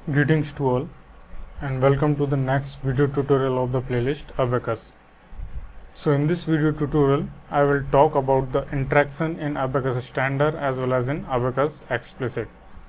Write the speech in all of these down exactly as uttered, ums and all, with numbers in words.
Greetings to all and welcome to the next video tutorial of the playlist Abacus. So in this video tutorial I will talk about the interaction in Abacus Standard as well as in Abacus Explicit.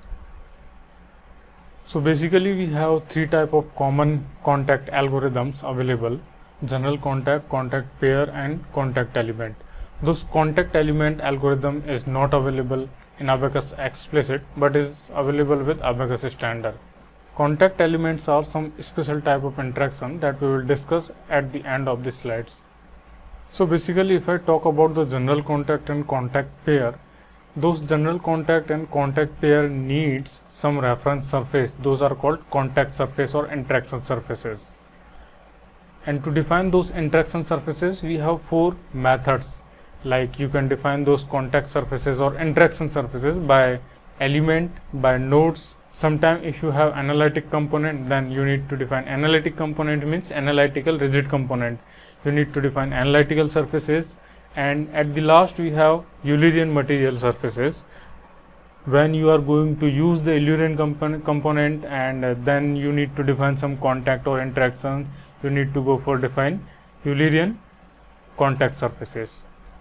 So basically we have three type of common contact algorithms available: general contact, contact pair and contact element. Those contact element algorithm is not available in Abacus Explicit but is available with Abacus Standard. Contact elements are some special type of interaction that we will discuss at the end of the slides. So basically if I talk about the general contact and contact pair, those general contact and contact pair needs some reference surface. Those are called contact surface or interaction surfaces. And to define those interaction surfaces we have four methods. Like you can define those contact surfaces or interaction surfaces by element, by nodes. Sometimes if you have analytic component, then you need to define analytic component, means analytical rigid component. You need to define analytical surfaces, and at the last we have Eulerian material surfaces. When you are going to use the Eulerian component, component and uh, then you need to define some contact or interaction, you need to go for define Eulerian contact surfaces.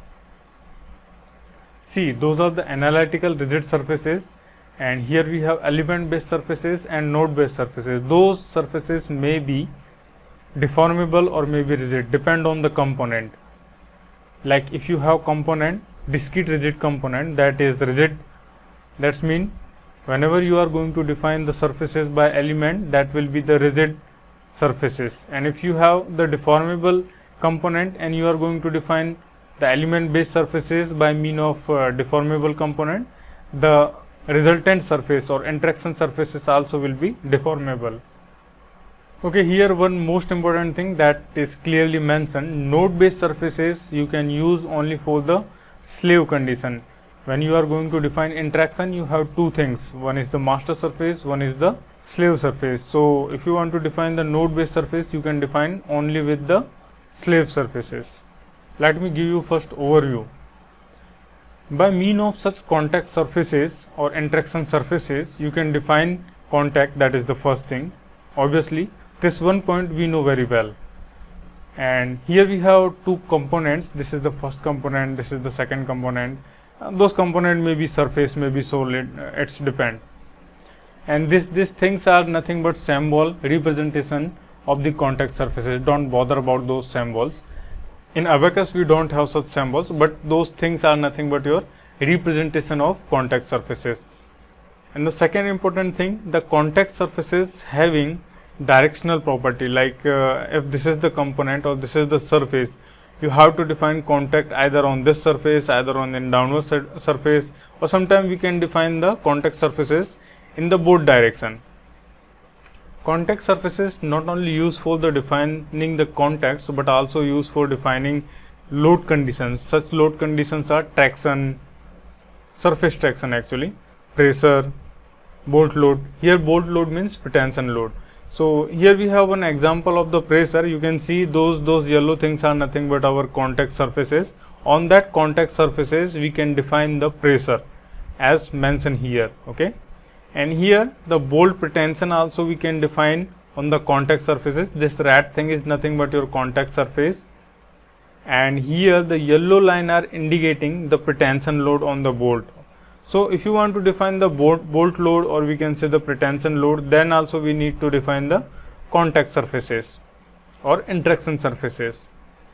See, those are the analytical rigid surfaces. And here we have element based surfaces and node based surfaces. Those surfaces may be deformable or may be rigid, depend on the component. Like if you have component, discrete rigid component that is rigid, that's mean whenever you are going to define the surfaces by element, that will be the rigid surfaces. And if you have the deformable component and you are going to define the element based surfaces by mean of uh, deformable component, the resultant surface or interaction surfaces also will be deformable. Okay, here one most important thing that is clearly mentioned: node based surfaces you can use only for the slave condition. When you are going to define interaction, you have two things: one is the master surface, one is the slave surface. So if you want to define the node based surface, you can define only with the slave surfaces. Let me give you first overview. By mean of such contact surfaces or interaction surfaces, you can define contact, that is the first thing. Obviously, this one point we know very well. And here we have two components. This is the first component, this is the second component. Uh, those component may be surface, may be solid, uh, it's depend. And this these things are nothing but symbol representation of the contact surfaces. Don't bother about those symbols. In Abacus we don't have such symbols, but those things are nothing but your representation of contact surfaces. And the second important thing, the contact surfaces having directional property, like uh, if this is the component or this is the surface, you have to define contact either on this surface, either on the downward surface, or sometimes we can define the contact surfaces in the both direction. Contact surfaces not only used for the defining the contacts but also used for defining load conditions. Such load conditions are traction, surface traction actually, pressure, bolt load. Here bolt load means pretension load. So here we have an example of the pressure. You can see those those yellow things are nothing but our contact surfaces. On that contact surfaces we can define the pressure as mentioned here. Okay. And here the bolt pretension also we can define on the contact surfaces. This red thing is nothing but your contact surface, and here the yellow line are indicating the pretension load on the bolt. So if you want to define the bolt, bolt load, or we can say the pretension load, then also we need to define the contact surfaces or interaction surfaces.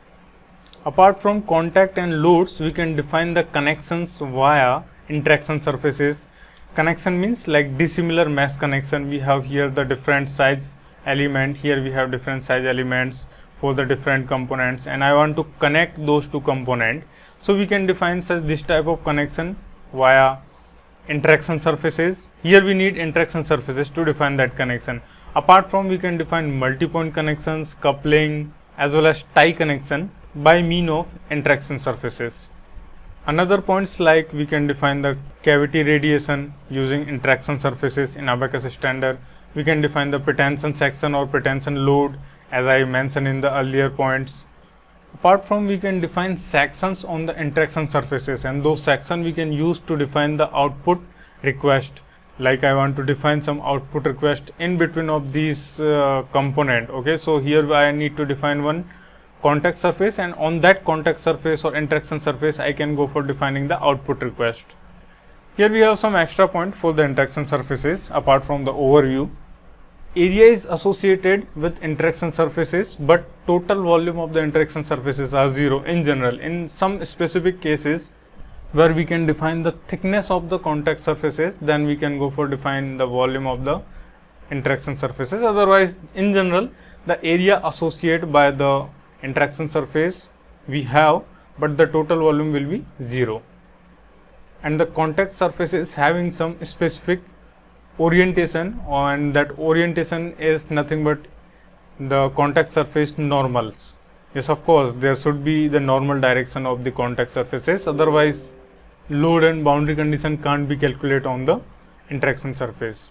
Apart from contact and loads, we can define the connections via interaction surfaces. Connection means like dissimilar mesh connection. We have here the different size element, here we have different size elements for the different components, and I want to connect those two components. So we can define such this type of connection via interaction surfaces. Here we need interaction surfaces to define that connection. Apart from, we can define multi-point connections, coupling, as well as tie connection by mean of interaction surfaces. Another points, like we can define the cavity radiation using interaction surfaces in Abacus Standard. We can define the pretension section or pretension load as I mentioned in the earlier points. Apart from, we can define sections on the interaction surfaces, and those sections we can use to define the output request. like I want to define some output request in between of these uh, component. Okay, so here I need to define one contact surface, and on that contact surface or interaction surface I can go for defining the output request. Here we have some extra point for the interaction surfaces apart from the overview. Area is associated with interaction surfaces, but total volume of the interaction surfaces are zero in general. In some specific cases where we can define the thickness of the contact surfaces, then we can go for define the volume of the interaction surfaces. Otherwise, in general, the area associated by the interaction surface we have, but the total volume will be zero. And the contact surface is having some specific orientation, and that orientation is nothing but the contact surface normals. Yes, of course, there should be the normal direction of the contact surfaces, otherwise load and boundary condition can't be calculated on the interaction surface.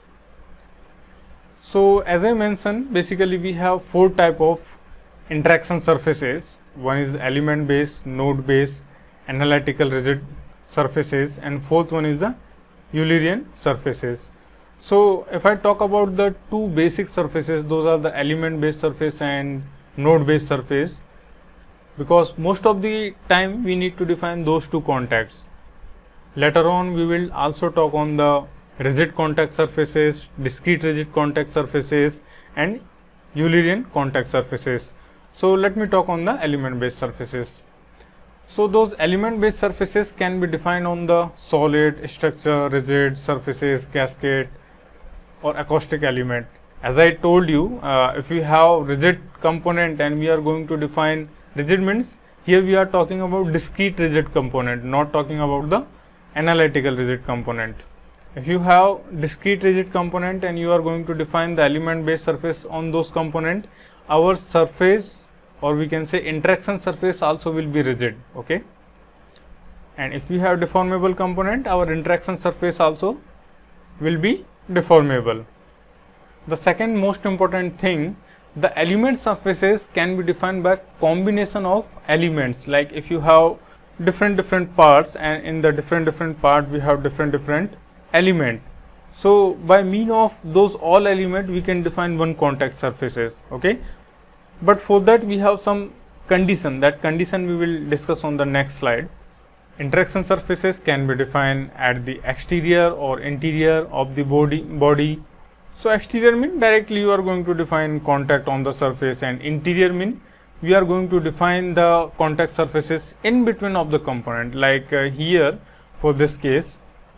So as I mentioned, basically we have four type of interaction surfaces. One is element based, node based, analytical rigid surfaces, and fourth one is the Eulerian surfaces. So if I talk about the two basic surfaces, those are the element based surface and node based surface, because most of the time we need to define those two contacts. Later on we will also talk on the rigid contact surfaces, discrete rigid contact surfaces, and Eulerian contact surfaces. So let me talk on the element based surfaces. So those element based surfaces can be defined on the solid, structure, rigid surfaces, cascade, or acoustic element. As I told you, uh, if we have rigid component and we are going to define rigid, means here we are talking about discrete rigid component, not talking about the analytical rigid component. If you have discrete rigid component and you are going to define the element based surface on those component, our surface, or we can say interaction surface, also will be rigid. Okay, and if we have deformable component, our interaction surface also will be deformable. The second most important thing, the element surfaces can be defined by combination of elements. Like if you have different different parts, and in the different different part we have different different element, so by mean of those all element we can define one contact surfaces. Okay, but for that we have some condition. That condition we will discuss on the next slide. Interaction surfaces can be defined at the exterior or interior of the body body. So exterior mean directly you are going to define contact on the surface, and interior mean we are going to define the contact surfaces in between of the component. Like uh, here for this case,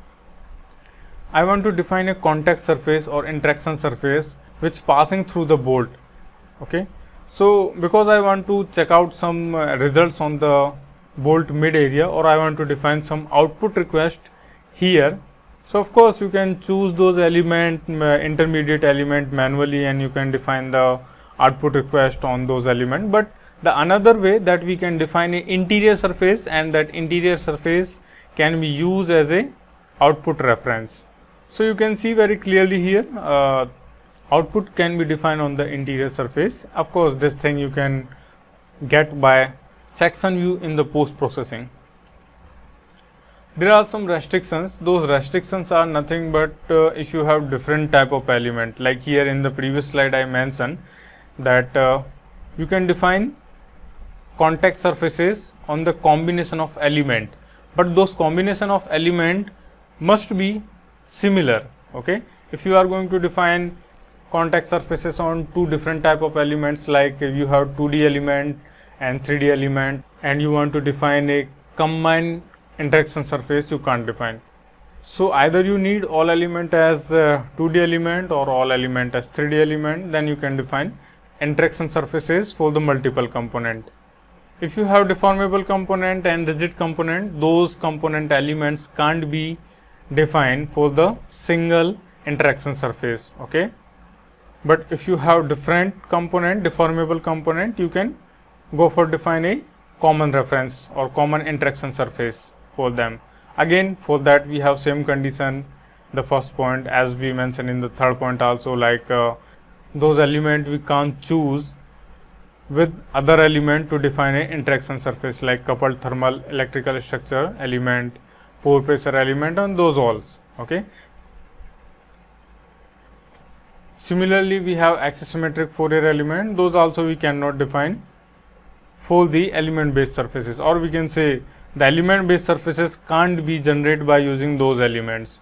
I want to define a contact surface or interaction surface which passing through the bolt. Okay, so because I want to check out some uh, results on the bolt mid area, or I want to define some output request here, so of course you can choose those element uh, intermediate element manually, and you can define the output request on those element. But the another way that we can define an interior surface, and that interior surface can be used as a output reference. So you can see very clearly here, uh, output can be defined on the interior surface. Of course this thing you can get by section view in the post processing. There are some restrictions. Those restrictions are nothing but uh, if you have different type of element. Like here in the previous slide I mentioned that uh, you can define contact surfaces on the combination of element, but those combination of element must be similar. Okay, if you are going to define contact surfaces on two different type of elements, like you have two D element and three D element, and you want to define a combined interaction surface, you can't define. So either you need all element as uh, two D element or all element as three D element, then you can define interaction surfaces for the multiple component. If you have deformable component and rigid component, those component elements can't be defined for the single interaction surface. Okay, but if you have different component, deformable component, you can go for define a common reference or common interaction surface for them. Again, for that we have same condition, the first point as we mentioned in the third point also, like uh, those element we can't choose with other element to define an interaction surface, like coupled thermal electrical structure element, pore pressure element, and those alls. Okay, Similarly, we have axisymmetric Fourier element. Those also we cannot define for the element based surfaces, or we can say the element based surfaces can't be generated by using those elements.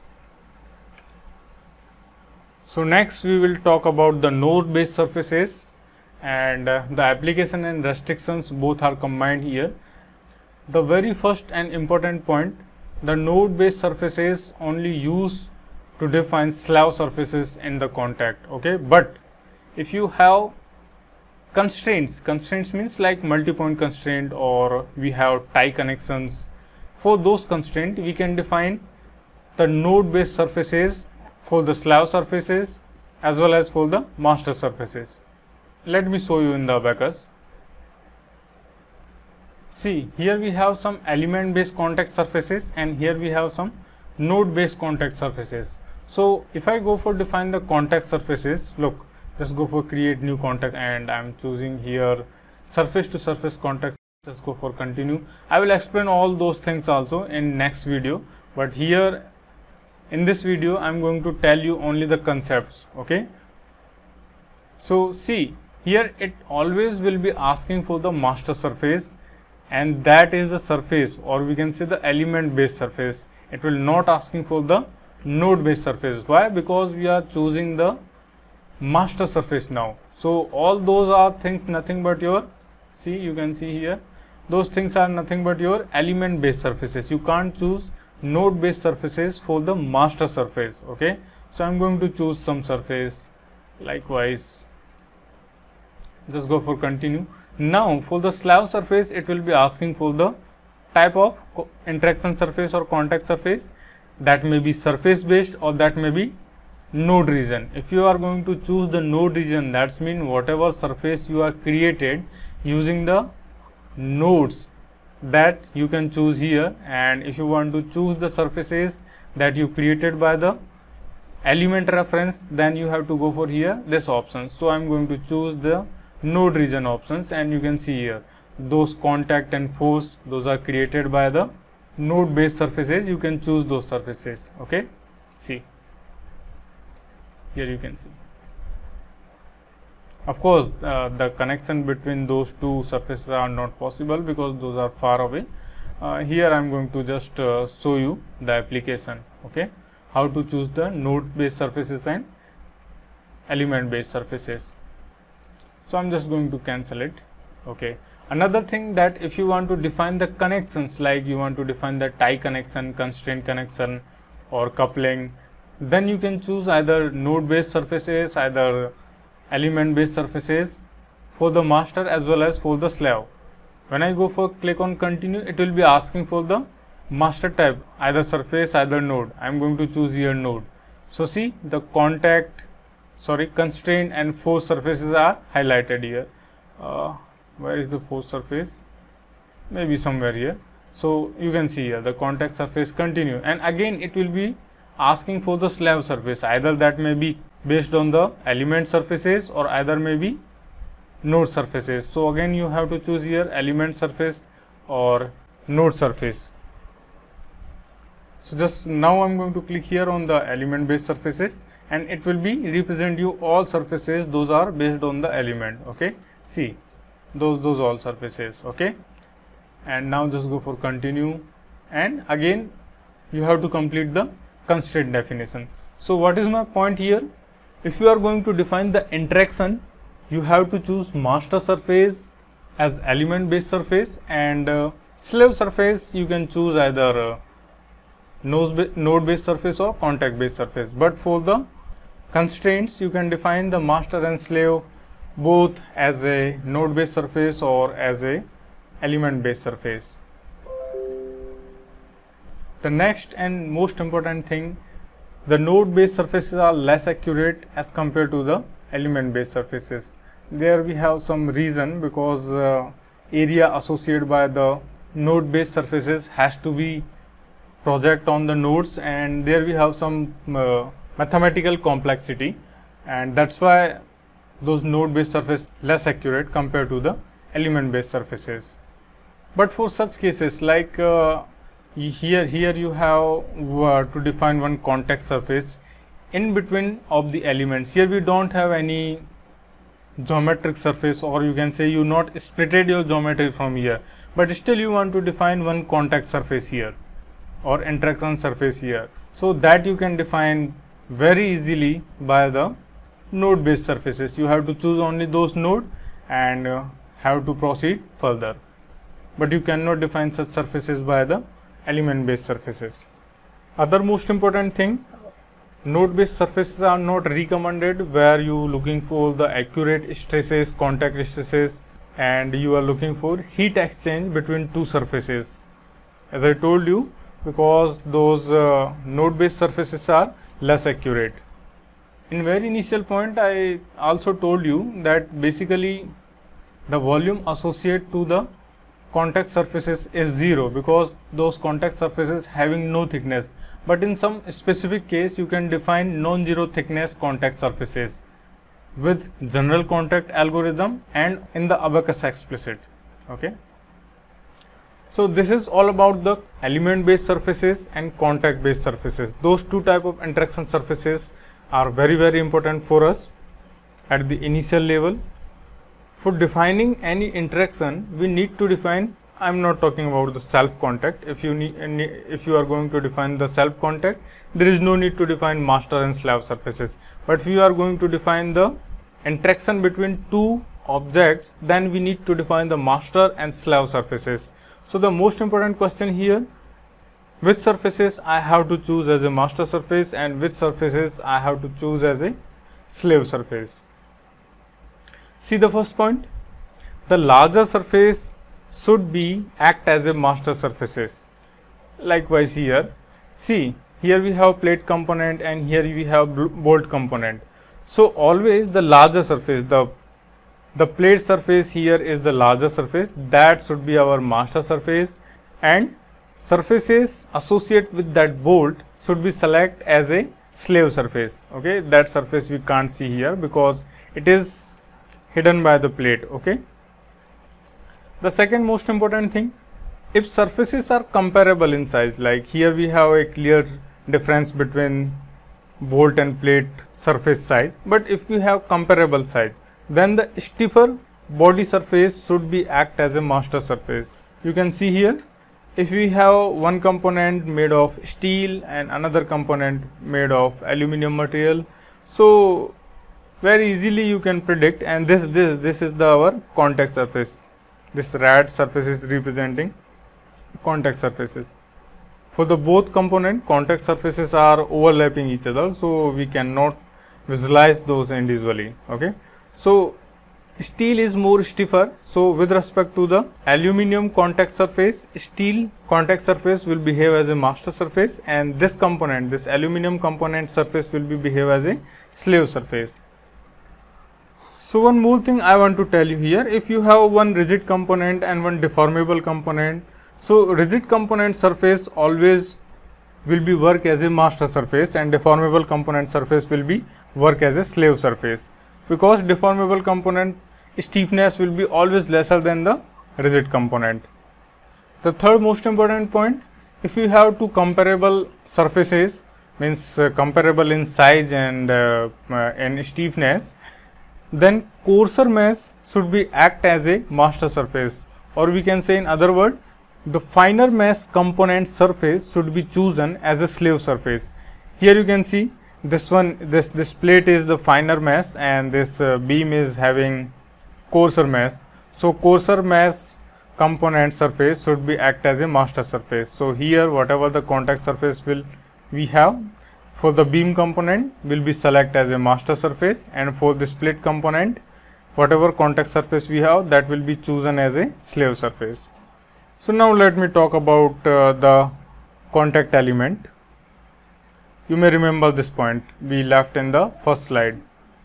So next we will talk about the node based surfaces, and uh, the application and restrictions both are combined here. The very first and important point, the node based surfaces only used to define slab surfaces in the contact, okay. But if you have constraints, constraints means like multi-point constraint, or we have tie connections, for those constraints we can define the node based surfaces for the slab surfaces as well as for the master surfaces. Let me show you in the abacus. See, here we have some element based contact surfaces, and here we have some node based contact surfaces. So if I go for define the contact surfaces, look, just go for create new contact, and I am choosing here surface to surface contact. Just go for continue. I will explain all those things also in next video, but here in this video I am going to tell you only the concepts, okay. So see, here it always will be asking for the master surface, and that is the surface, or we can say the element based surface. It will not asking for the node based surface. Why? Because we are choosing the master surface now. So all those are things nothing but your, see, you can see here, those things are nothing but your element based surfaces. You can't choose node based surfaces for the master surface, okay. So I am going to choose some surface. Likewise, just go for continue. Now for the slab surface, it will be asking for the type of interaction surface or contact surface. That may be surface based, or that may be node region. If you are going to choose the node region, that's mean whatever surface you are created using the nodes, that you can choose here. And if you want to choose the surfaces that you created by the element reference, then you have to go for here this option. So I am going to choose the node region options, and you can see here those contact and force, those are created by the node based surfaces. You can choose those surfaces, okay. See, here you can see, of course uh, the connection between those two surfaces are not possible because those are far away. Uh, here I am going to just uh, show you the application, okay, how to choose the node based surfaces and element based surfaces. So I am just going to cancel it, okay. Another thing, that if you want to define the connections, like you want to define the tie connection, constraint connection, or coupling, then you can choose either node based surfaces, either element based surfaces for the master as well as for the slab. When I go for click on continue, it will be asking for the master type, either surface, either node. I am going to choose here node. So see, the contact, sorry, constraint and force surfaces are highlighted here. Uh, where is the force surface? Maybe somewhere here. So you can see here the contact surface continue, and again it will be asking for the slab surface, either that may be based on the element surfaces or either may be node surfaces. So again you have to choose here element surface or node surface. So just now I am going to click here on the element based surfaces, and it will be represent you all surfaces those are based on the element, okay. See, those those all surfaces, okay. And now just go for continue, and again you have to complete the constraint definition. So what is my point here? If you are going to define the interaction, you have to choose master surface as element based surface, and uh, slave surface you can choose either uh, node based surface or contact based surface. But for the constraints, you can define the master and slave both as a node based surface or as a element based surface. The next and most important thing, the node based surfaces are less accurate as compared to the element based surfaces. There we have some reason, because uh, area associated by the node based surfaces has to be project on the nodes, and there we have some uh, mathematical complexity, and that's why those node based surfaces less accurate compared to the element based surfaces. But for such cases, like uh, here here you have uh, to define one contact surface, in between of the elements. Here we don't have any geometric surface, or you can say you not splitted your geometry from here, but still you want to define one contact surface here or interaction surface here. So that you can define very easily by the node based surfaces. You have to choose only those node and uh, have to proceed further, but you cannot define such surfaces by the element based surfaces. Other most important thing, node based surfaces are not recommended where you looking for the accurate stresses, contact stresses, and you are looking for heat exchange between two surfaces. As I told you, because those uh, node based surfaces are less accurate. In very initial point, I also told you that basically the volume associated to the contact surfaces is zero, because those contact surfaces having no thickness. But in some specific case, you can define non-zero thickness contact surfaces with general contact algorithm and in the Abaqus explicit. Okay. So this is all about the element based surfaces and contact based surfaces. Those two type of interaction surfaces are very very important for us at the initial level. For defining any interaction, we need to define, I am not talking about the self contact. If you need, if you are going to define the self contact, there is no need to define master and slave surfaces. But if you are going to define the interaction between two objects, then we need to define the master and slave surfaces. So the most important question here, which surfaces I have to choose as a master surface and which surfaces I have to choose as a slave surface. See the first point, the larger surface should be act as a master surfaces. Likewise here, see here we have plate component and here we have bolt component. So always the larger surface, the the plate surface here is the larger surface, that should be our master surface, and surfaces associated with that bolt should be select as a slave surface. Okay, that surface we can't see here because it is hidden by the plate. Okay. The second most important thing, if surfaces are comparable in size, like here we have a clear difference between bolt and plate surface size, but if we have comparable size, then the stiffer body surface should be act as a master surface. You can see here, if we have one component made of steel and another component made of aluminum material, so very easily you can predict, and this this this is the our contact surface. This red surface is representing contact surfaces. For the both component, contact surfaces are overlapping each other, so we cannot visualize those individually. Okay. So steel is more stiffer, so with respect to the aluminum contact surface, steel contact surface will behave as a master surface, and this component, this aluminum component surface will be behave as a slave surface. So one more thing I want to tell you here, if you have one rigid component and one deformable component, so rigid component surface always will be work as a master surface and deformable component surface will be work as a slave surface, because deformable component stiffness will be always lesser than the rigid component. The third most important point, if you have two comparable surfaces, means uh, comparable in size and uh, uh, in stiffness, then coarser mesh should be act as a master surface, or we can say in other word, the finer mesh component surface should be chosen as a slave surface. Here you can see this one, this this plate is the finer mesh and this uh, beam is having coarser mesh. So coarser mesh component surface should be act as a master surface. So here whatever the contact surface will we have for the beam component will be select as a master surface, and for the split component whatever contact surface we have, that will be chosen as a slave surface. So now let me talk about uh, the contact element. You may remember this point we left in the first slide.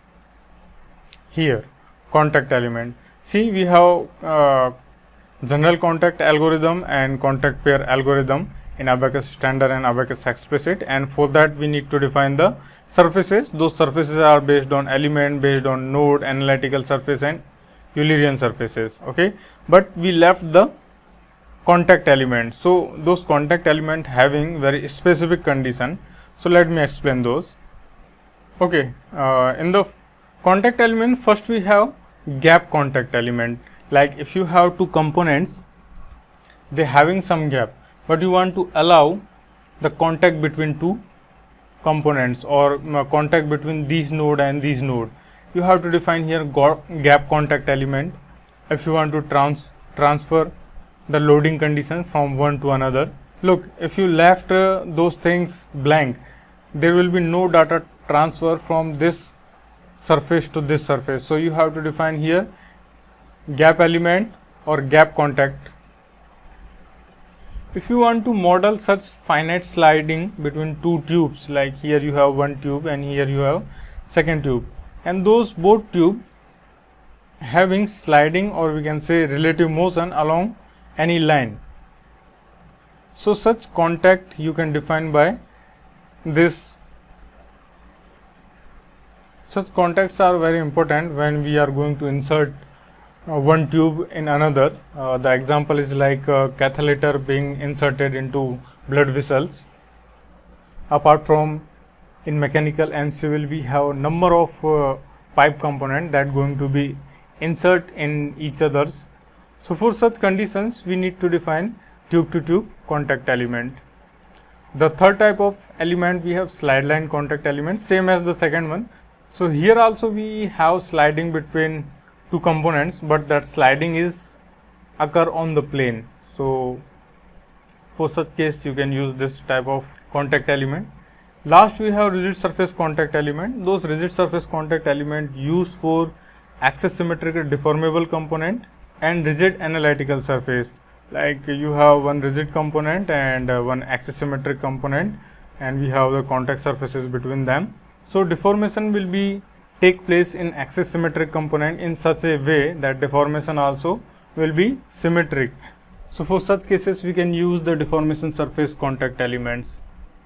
Here contact element, see we have uh, general contact algorithm and contact pair algorithm in Abaqus standard and Abaqus explicit, and for that we need to define the surfaces. Those surfaces are based on element, based on node, analytical surface and Eulerian surfaces. Okay, but we left the contact element. So those contact element having very specific condition. So let me explain those. Okay, uh, in the contact element, first we have gap contact element. Like if you have two components, they having some gap, but you want to allow the contact between two components or uh, contact between these node and these node, you have to define here gap contact element. If you want to trans transfer the loading condition from one to another, look, if you left uh, those things blank, there will be no data transfer from this surface to this surface. So you have to define here gap element or gap contact. If you want to model such finite sliding between two tubes, like here you have one tube and here you have second tube, and those both tube having sliding or we can say relative motion along any line, so such contact you can define by this. Such contacts are very important when we are going to insert uh, one tube in another. Uh, the example is like a catheter being inserted into blood vessels. Apart from in mechanical and civil, we have number of uh, pipe component that going to be insert in each others. So for such conditions, we need to define tube to tube contact element. The third type of element, we have slide line contact element, same as the second one. So here also we have sliding between two components, but that sliding is occur on the plane. So for such case, you can use this type of contact element. Last, we have rigid surface contact element. Those rigid surface contact element used for axisymmetrical deformable component and rigid analytical surface. Like you have one rigid component and uh, one axisymmetric component, and we have the contact surfaces between them. So deformation will be take place in axisymmetric component in such a way that deformation also will be symmetric. So for such cases, we can use the deformation surface contact elements.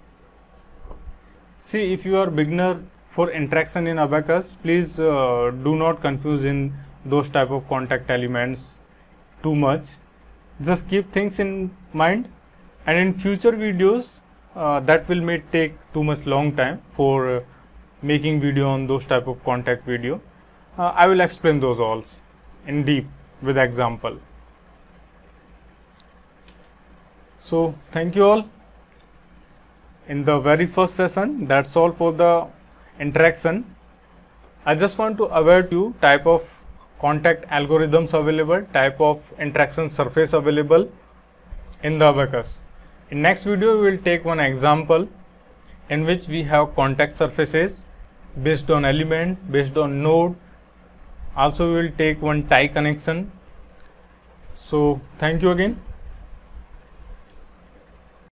See, if you are beginner for interaction in Abaqus, please uh, do not confuse in those type of contact elements too much. Just keep things in mind, and in future videos uh, that will may take too much long time for uh, making video on those type of contact video. uh, I will explain those all in deep with example. So thank you all. In the very first session, that's all for the interaction. I just want to aware you type of contact algorithms available, type of interaction surface available in the Abaqus. In next video, we will take one example in which we have contact surfaces based on element, based on node. Also, we will take one tie connection. So thank you again.